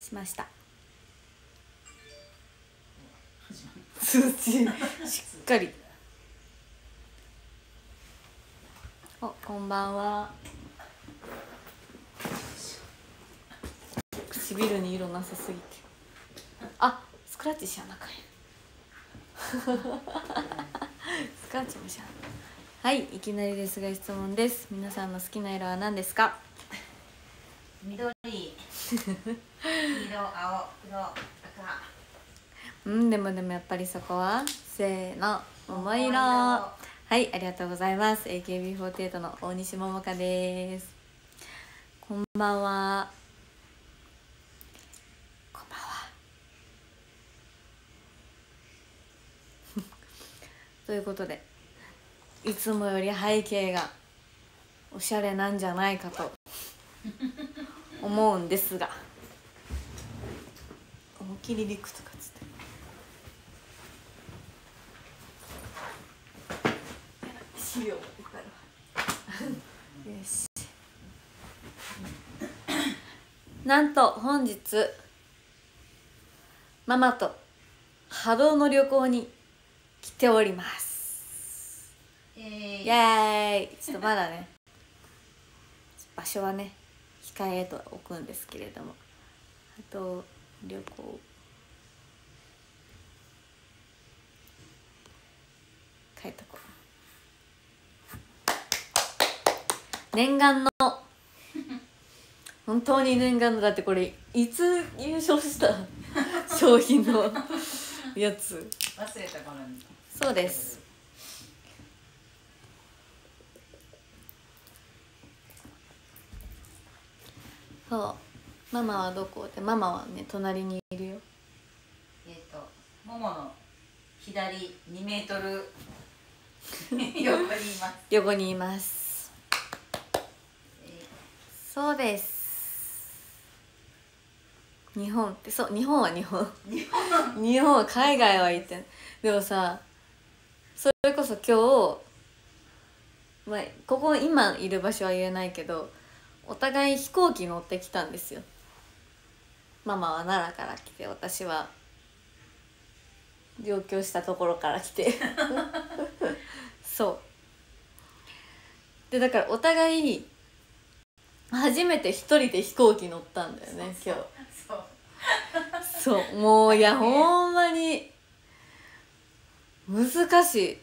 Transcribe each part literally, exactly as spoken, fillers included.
しました。通知しっかり。お、こんばんは。唇に色なさすぎて。あ、スクラッチしやなかんや。スクラッチもしやな。はい、いきなりですが質問です。皆さんの好きな色は何ですか？ 緑、黄色、青、黒、赤。 うん、でもでもやっぱりそこはせーの、桃色。はい、ありがとうございます。 エーケービーフォーティーエイト の大西桃香です。こんばんは。こんばんは。ということで、いつもより背景がおしゃれなんじゃないかと思うんですが、思いっきりリクとかつって資料もいっぱいあるよし。なんと本日ママと波動の旅行に来ております。イエーイ。ちょっとまだね場所はね控えと置くんですけれども、あと旅行書いとこう。念願の本当に念願の、だってこれいつ優勝した商品のやつ忘れた頃に。 そうです。そう、ママはどこで、ママはね隣にいるよ。 えっ、ー、とももの左にメートル横にいます。 横にいます、えー、そうです。日本ってそう、日本は日本日本は海外は行ってん。でもさ、それこそ今日、まあ、ここ今いる場所は言えないけど、お互い飛行機乗ってきたんですよ。ママは奈良から来て、私は上京したところから来てそうで、だからお互い初めて一人で飛行機乗ったんだよね今日。 そうそうもういやほんまに難しい。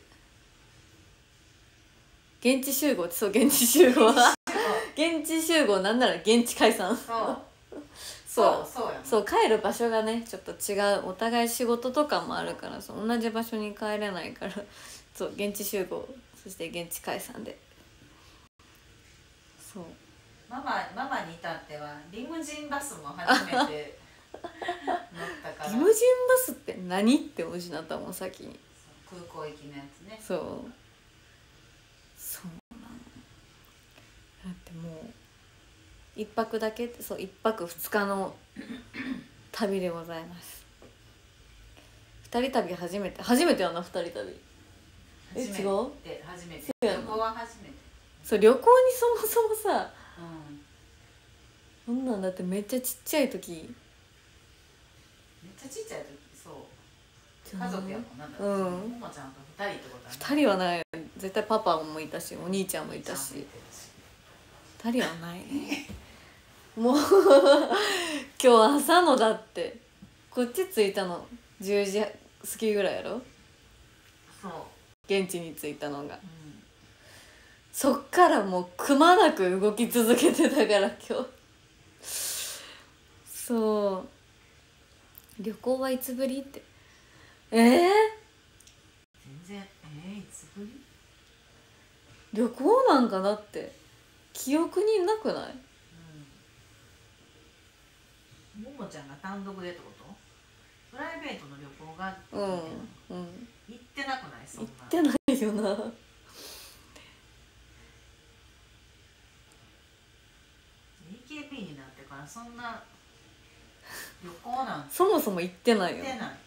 現地集合って、そう現地集合現地集合、なんなら現地解散。 そうそうそうやそう、帰る場所がねちょっと違う。お互い仕事とかもあるから、そう同じ場所に帰れないからそう現地集合、そして現地解散で。そうママママに至ってはリムジンバスも初めて乗ったから。 リムジンバスって何っておじなったもん先に。 空港行きのやつね。 そうそうなの。だってもう一泊だけって、そう一泊二日の旅でございます。二人旅初めて、初めてやな二人旅。え違う？ 初めて。旅行は初めて。 そう旅行にそもそもさ、 うん、 そんなんだってめっちゃちっちゃい時。 めっちゃちっちゃい時、そう家族やもんな。うん。ももちゃんと二人ってことはね。 二人はない。絶対パパもいたし、お兄ちゃんもいたし。二人はないね。もう今日朝のだってこっち着いたのじゅうじ過ぎぐらいやろ。 そう現地に着いたのが、うん、そっからもうくまなく動き続けてたから今日そう旅行はいつぶりってえー、 全然えー、いつぶり旅行なんかだって記憶になくない？ うん、ももちゃんが単独でってこと？プライベートの旅行がうんうん行ってなくない？そんな行ってないよな。 エーケービー になってからそんな旅行なんてそもそも行ってないよ。 行ってない。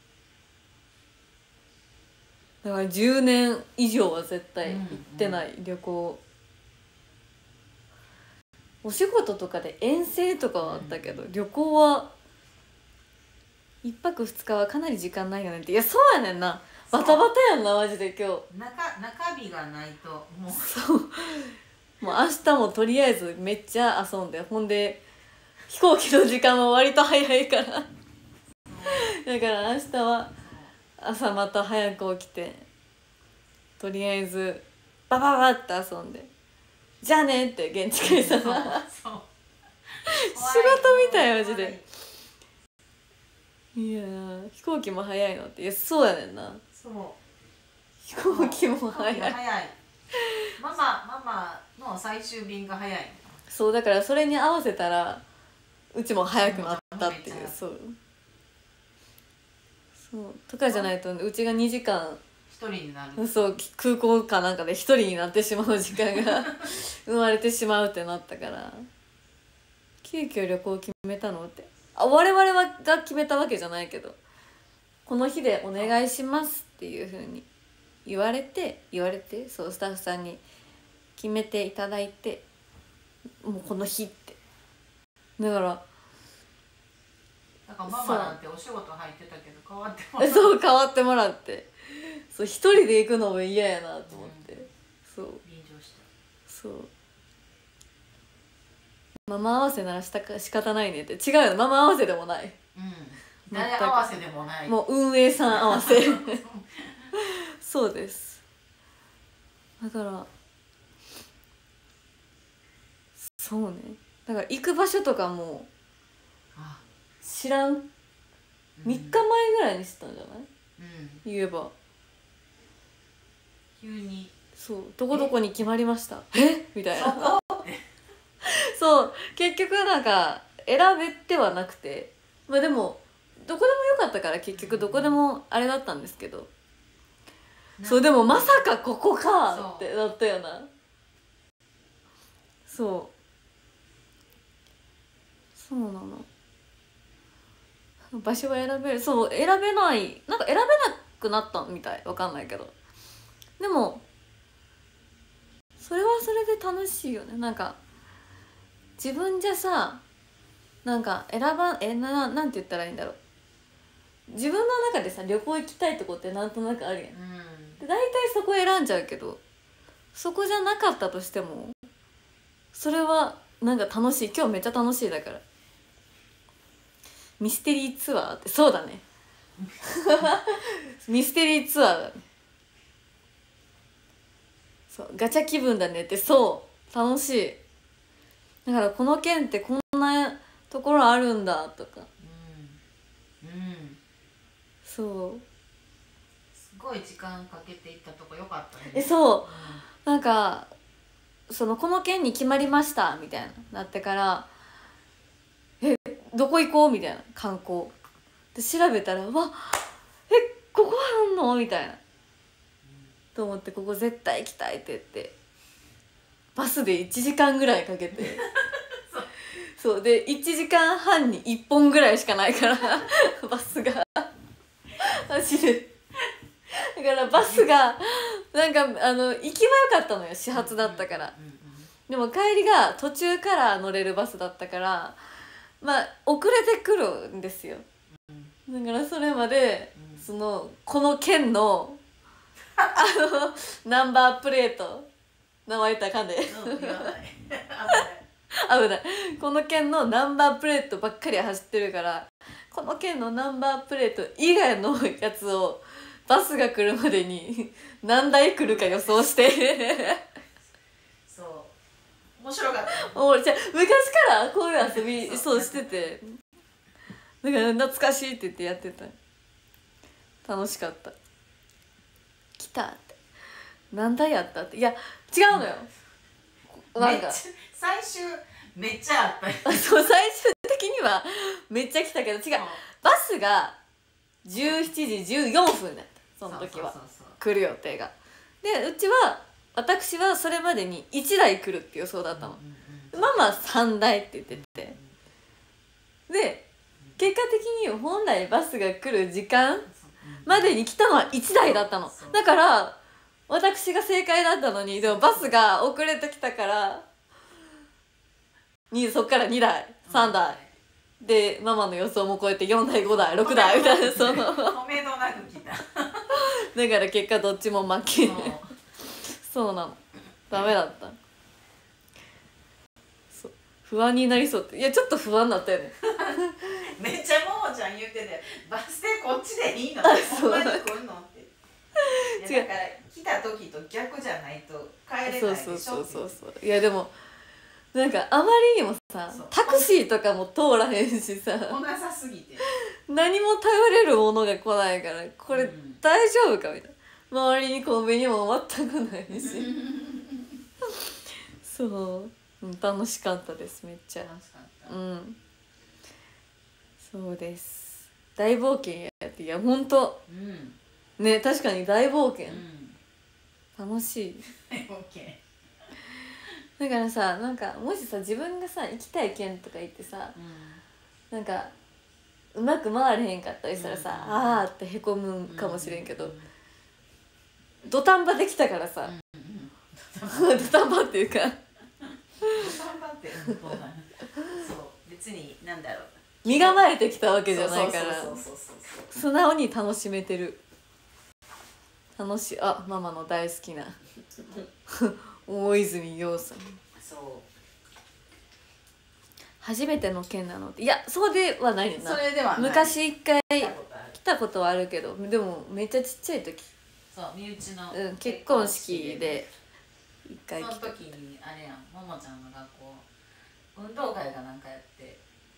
だからじゅうねん以上は絶対行ってない、うんうん、旅行。お仕事とかで遠征とかはあったけど、うん、旅行はいっぱくふつかはかなり時間ないよねって。いやそうやねんな、バタバタやんなマジで今日。 中中日がないともうそうもう明日もとりあえずめっちゃ遊んで、ほんで飛行機の時間も割と早いからだから明日は朝また早く起きてとりあえずバババって遊んで、じゃあねって現地解散そうなそう仕事みたいマジで。いやー飛行機も早いのって。いやそうやねんな、 そう飛行機も飛早い。 行機が早いママママの最終便が早い。 そうだからそれに合わせたらうちも早くなったっていう。 うんそうそうとかじゃないとうちがにじかん一人になる。 そう空港かなんかで一人になってしまう時間が生まれてしまうってなったから、急遽旅行決めたのって、あ我々はが決めたわけじゃないけど、この日でお願いしますっていうふうに言われて言われてそうスタッフさんに決めていただいて、もうこの日ってだからだからママなんてお仕事入ってたけど変わってもらそう変わってもらって、そう一人で行くのも嫌やなと思って、うん、そう便乗してそうママ合わせならしたか仕方ないねって。違うよ、ママ合わせでもない、 うん、誰合わせでもない、 もう運営さん合わせそうです。だからそうね、だから行く場所とかも知らん、みっかまえぐらいにしてたんじゃない、うん、言えば急にそうどこどこに決まりましたえみたいなそう結局なんか選べてはなくて、まあでもどこでもよかったから結局どこでもあれだったんですけど、うん、そうでもまさかここかってなったよな。そうそうなの、場所は選べる。そう選べないなんか選べなくなったみたい、わかんないけど、でもそれはそれで楽しいよね。なんか自分じゃさなんか選ばえななんて言ったらいいんだろう、自分の中でさ旅行行きたいとこってなんとなくあるやん、うん、で大体そこ選んじゃうけど、そこじゃなかったとしてもそれはなんか楽しい、今日めっちゃ楽しい。だからミステリーツアーってそうだねミステリーツアーだね。そうガチャ気分だねって、そう楽しい。だからこの県ってこんなところあるんだとか、うん、うん、 そうすごい時間かけていったとこよかったね。 えそう、うん、なんかそのこの県に決まりましたみたいななってから、えどこ行こうみたいな観光で調べたら、わえここあんのみたいな、うん、と思って、ここ絶対行きたいって言ってバスでいちじかんぐらいかけてそうそうでいちじかんはんにいっぽんぐらいしかないからバスが走るだからバスがなんかあの行きは良かったのよ、始発だったから、うんうんうん、でも帰りが途中から乗れるバスだったからまあ遅れてくるんですよ、うん、だからそれまで、うん、そのこの県のあのナンバープレート名前言ったらあかんで、うん、危ない危ないこの県のナンバープレートばっかり走ってるから、この県のナンバープレート以外のやつをバスが来るまでに何台来るか予想してそう面白かったおじゃ昔からこういう遊びそうしてて、だから懐かしいって言ってやってた。楽しかった。来たって何台やったって、いや違うのよ、 うん、なんか最終めっちゃあったそう最終的にはめっちゃ来たけど違う、バスがじゅうしちじじゅうよんぷんだった、その時は来る予定が。でうちは私はそれまでにいちだい来るって予想だったの、うんうん、ママさんだいって言ってて、で結果的に本来バスが来る時間までに来たのはいちだいだったの。だから私が正解だったのに、でもバスが遅れてきたからにそっからにだいさんだいでママの予想も超えてよんだいごだいろくだいみたいな、その止めどなく来た。 だから結果どっちも負けそうなの、ダメだった。そう不安になりそうって、いやちょっと不安になったよねめっちゃももちゃん言ってて、バス停こっちでいいのってほんまに来んのっていやだから来た時と逆じゃないと帰れないでしょって。 そうそうそうそう。いやでもなんかあまりにもさタクシーとかも通らへんしさ、 来なさすぎて何も頼れるものが来ないから、これ大丈夫かみたいな、周りにコンビニも全くないしそう、うん、楽しかったです、めっちゃ楽しかった。 うん、そうです。大冒険やって、いやほんと、うん、ね、確かに大冒険、うん、楽しい大冒険だからさ、なんかもしさ自分がさ行きたい県とか行ってさ、うん、なんかうまく回れへんかったりしたらさ、うん、あーってへこむかもしれんけど、うん、土壇場できたからさ、うん、土壇場っていうか土壇場って、うん、そう別に何だろう、 身構えてきたわけじゃないから素直に楽しめてる。楽しい。あ、ママの大好きな大泉洋さん。 そう。 初めての県なので、いやそうではないな。 それではない。 昔一回来たことはあるけど、でもめっちゃちっちゃい時。 そう、身内の、 うん、結婚式で一回来た。 その時にあれやん、ももちゃんの学校運動会かなんかやって。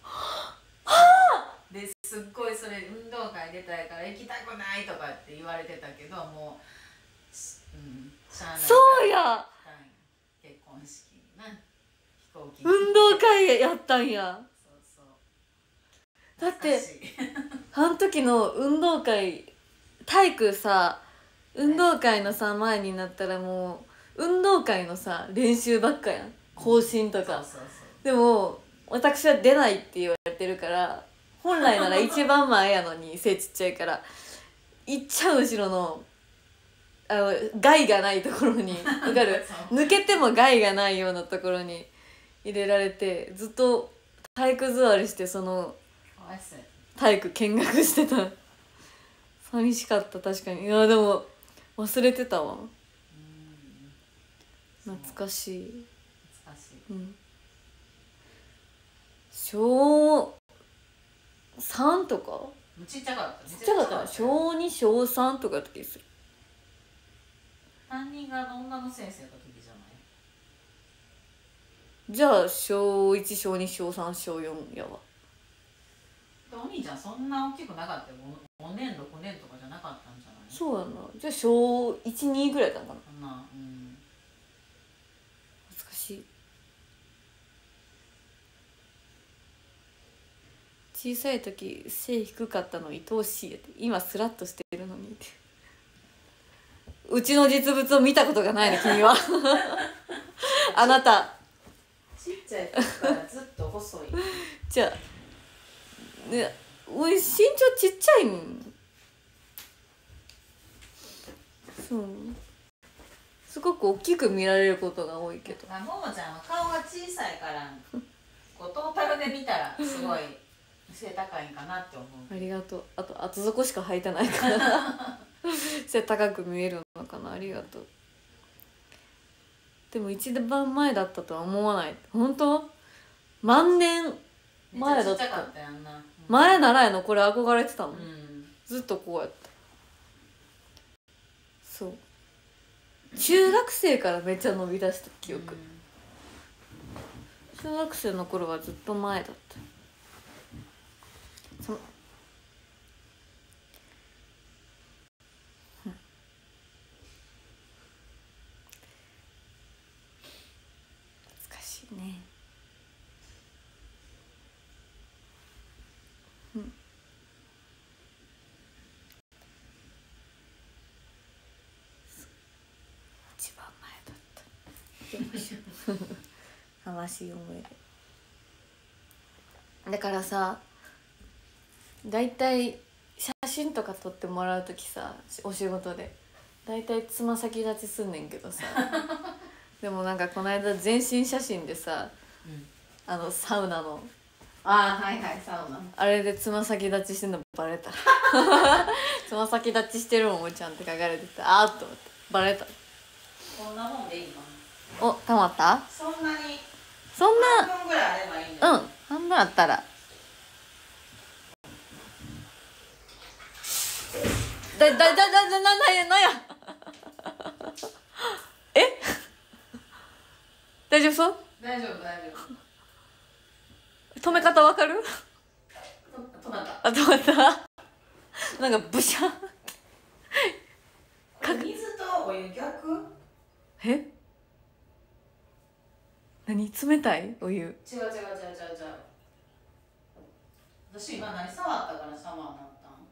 ですっごいそれ運動会出たいから行きたくないとかって言われてたけど、もう、うん、しゃあない。 そうや。 結婚式ね、飛行機運動会やったんや。そうそうだってあの時の運動会、体育さ、運動会のさ前になったらもう運動会のさ練習ばっかやん、行進とか。でも私は出ないって言われてるから、本来なら一番前やのに背ちっちゃいからいっちゃう後ろのあの害がないところに分かる抜けても害がないようなところに入れられて、ずっと体育座りしてその体育見学してた。寂しかった。確かに。いやでも忘れてたわ。懐かしい。 懐かしい。 うん。小さんとかちっちゃかった。 ちっちゃかった。小に小さんとかだった気がする。 担任が女の先生の時じゃない？ じゃあ小いち小に小さん小よんやわ。 お兄ちゃんそんな大きくなかったよ。ごねんろくねんとかじゃなかったんじゃない？ そうやな。じゃあ小いちにぐらいだったかな。 な、うん、 懐かしい。小さい時背低かったの愛おしいって、今スラッとしてるのにって。うちの実物を見たことがないの君はあなたちっちゃい時からずっと細いじゃあね、おい身長ちっちゃいん。そうすごく大きく見られることが多いけど、 ももちゃんは顔が小さいからこうトータルで見たらすごい背高いんかなって思う。 ありがとう。あと厚底しか履いてないから背高く見えるのかな。ありがとう。でも一番前だったとは思わない。本当万年前だった。前ならやのこれ憧れてたの、うん、ずっとこうやった。そう中学生からめっちゃ伸び出した記憶、うん、中学生の頃はずっと前だった。そのね、うん、一番前だった悲しい思い出だからさ、だいたい写真とか撮ってもらう時さ、お仕事でだいたいつま先立ちすんねんけどさでもなんかこの間全身写真でさ、うん、あのサウナのああはいはいサウナあれでつま先立ちしてんのバレたつま先立ちしてるおもちゃんって書かれてた。あーっと思ってバレた。 こんなもんでいいお、 の？ たまった？ そんなにそんな半分ぐらいあればいいんじゃない？ うん、半分あったらだ、だ、だ、だ、だ、な、なや、なやえ大丈夫そう？ 大丈夫大丈夫。 止め方わかる？ 止まった。 あ、止まったなんかブシャン水とお湯逆？ え何冷たいお湯？ 違う違う違う違う違う。私今何触ったからシャワーになったん？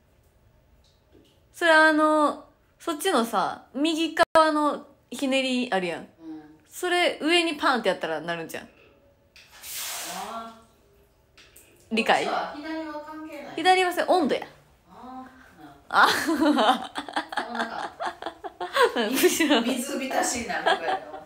それあのそっちのさ右側のひねりあるやん、うん、それ上にパンってやったらなるんじゃん。あ理解？左は関係ない。 左はそれ温度や。ああ水浸しになるから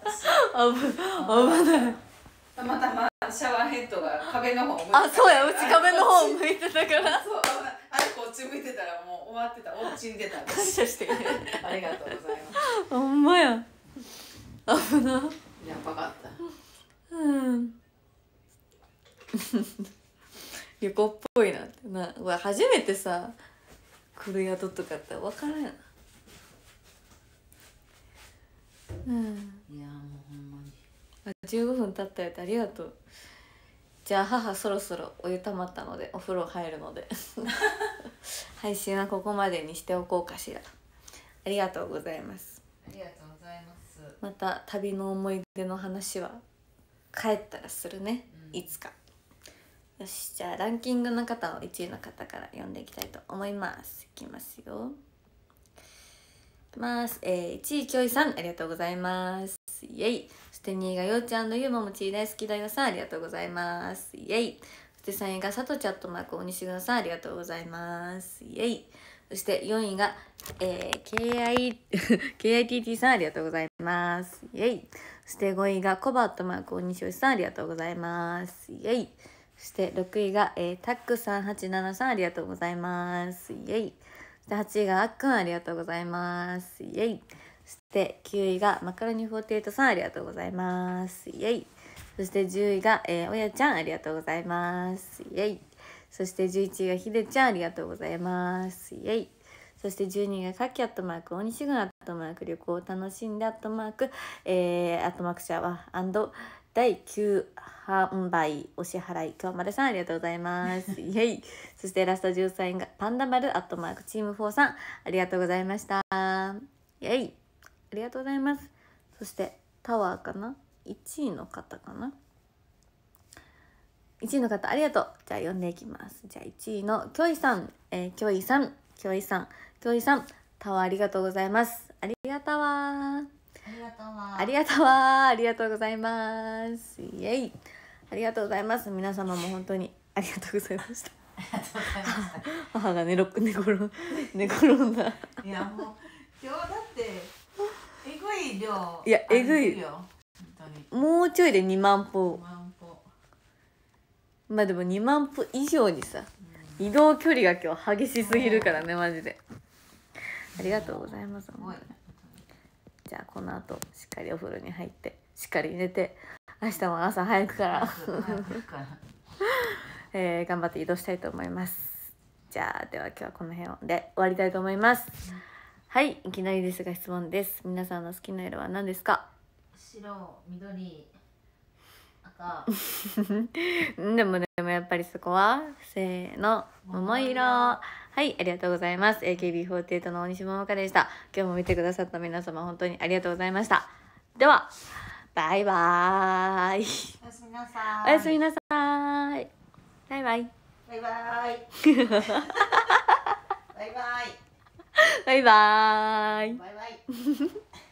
危ない。 たまたまシャワーヘッドが壁の方向いてた。あ、そうや、うち壁の方向いてたからそう、あれこっち向いてたらもう終わってた、落ちんでた。 感謝してありがとうございます。 ほんまや危な。やばかったうん旅行っぽいなってな。うわ初めてさ来る宿とかって分からんやな。うん、 いやもうほんまにじゅうごふん経ったよってありがとう。じゃあ母そろそろお湯たまったのでお風呂入るので配信はここまでにしておこうかしら。ありがとうございます。 ありがとうございます。 また旅の思い出の話は帰ったらするね、うん、いつか。よし、じゃあランキングの方をいちいの方から読んでいきたいと思います。いきますよ。いきます、えー、いちいきょいさんありがとうございます。イエイ。そしてにいがようちゃんのゆうももち大好きだよさんありがとうございます。イエイ。そしてさんいがさとちゃっとマーク大西ぐなさんありがとうございます。イエイ。そしてよんいが、えー、ケーアイ ケーアイティーティー さんありがとうございます。イエイ。そしてごいがコバットマーク大西さんありがとうございます。イエイ。そしてろくいが、えー、タックさんはちななさんありがとうございます。イエイ。そしてはちいがあっくんありがとうございます。イエイ。そしてきゅういがマカロニフォーティエイトさんありがとうございます。イエイ。そしてじゅういが、えー、おやちゃんありがとうございます。イエイ。そしてじゅういちいがひでちゃんありがとうございます。イエイ。そしてじゅうにいがかきアットマーク大西ぐんアットマーク旅行を楽しんでアットマーク、えー、アットマークシャワー&だいきゅう販売お支払い今日までさんありがとうございますイエイ。そしてラストじゅうさんいがパンダ丸アットマークチームフォーさんありがとうございました。イエイありがとうございます。そしてタワーかないちいの方かないちいの方ありがとう。じゃあ読んでいきます。じゃあいちいのきょいさん、えー、きょいさんきょいさんきょいさんタワーありがとうございます。ありがとうわありがとうわありがとうわありがとうございます。イエイありがとうございます。皆様も本当にありがとうございました。 ありがとうございました。 母が寝ろ寝転ん寝転んだ。 いやもう今日だってえぐい量。 いやえぐいよ。もうちょいでにまん歩。まあでもにまん歩以上にさ、うん、移動距離が今日激しすぎるからねマジで。ありがとうございます。じゃあこの後しっかりお風呂に入ってしっかり寝て明日も朝早くからえー、頑張って移動したいと思います。じゃあでは今日はこの辺で終わりたいと思います。うん、はいいきなりですが質問です。皆さんの好きな色は何ですか？ 白、緑、赤でもでもやっぱりそこはせーの桃色。はいありがとうございます。 エーケービーフォーティエイト の大西桃香でした。今日も見てくださった皆様本当にありがとうございました。ではバイバーイ。 おやすみなさい。 おやすみなさい。バイバイバイバイバイバイバイバイバイバイ